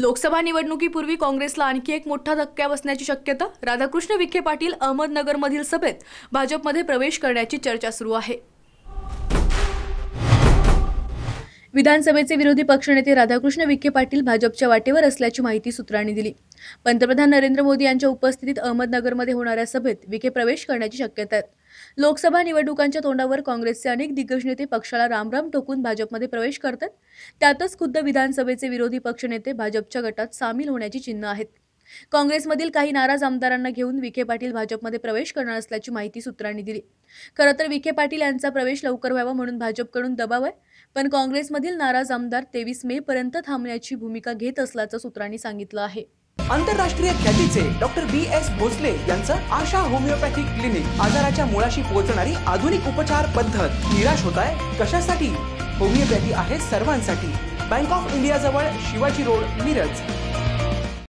लोकसभा निवडणुकीपूर्वी काँग्रेसला आणखी एक मोठा धक्का बसण्याची शक्यता। राधाकृष्ण विखे पाटील अहमदनगरमधील सभेत भाजपमध्ये प्रवेश करण्याची चर्चा सुरू आहे। विधानसभेचे विरोधी पक्षनेते राधाकृष्ण विखे पाटील भाजपच्या वाटेवर असल्याची माहिती सूत्रांनी दिली। पंतप्रधान नरेंद्र मोदी यांच्या उपस्थितीत अहमदनगरमध्ये होणाऱ्या सभेत विखे प्रवेश करण्याची शक्यता आहे। लोकसभा निवडणुकांच्या तोंडावर काँग्रेसचे अनेक दिग्गज नेते पक्षाला रामराम ठोकून भाजपमध्ये प्रवेश करतात। त्यातच खुद्द विधानसभेचे विरोधी पक्षनेते भाजपच्या गटात सामील होण्याची चिन्ह आहेत। काँग्रेसमधील काही नाराज आमदारांना घेऊन विखे पाटील भाजपमध्ये प्रवेश करणार असल्याची माहिती सूत्रांनी दिली। खरं तर विखे पाटील यांचा प्रवेश लवकर व्हावा म्हणून भाजपकडून दबाव आहे, पण काँग्रेसमधील नाराज आमदार 23 मे पर्यंत थांबण्याची भूमिका घेत असल्याचं सूत्रांनी सांगितलं आहे। आंतरराष्ट्रीय ख्यातीचे डॉक्टर BS भोसले यांचं आशा होमिओपॅथिक क्लिनिक आजाराच्या मुळाशी पोहोचणारी आधुनिक उपचार पद्धत। निराश होताय कशासाठी? होमिओपॅथी आहे सर्वांसाठी। बँक ऑफ इंडिया जवळ शिवाजी रोड, मिरज।